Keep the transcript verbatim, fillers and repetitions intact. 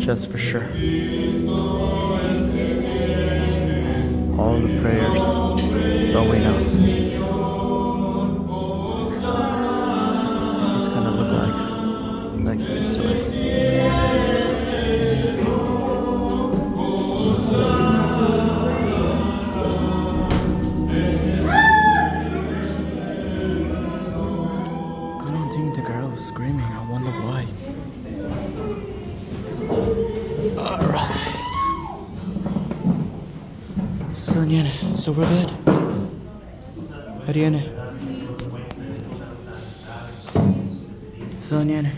just for sure. All the prayers, that's all we know. He's gonna look like, like he used to live. I don't think the girl was screaming, I wonder why. Alright. So, so we're good. Ariane. So, Ariane.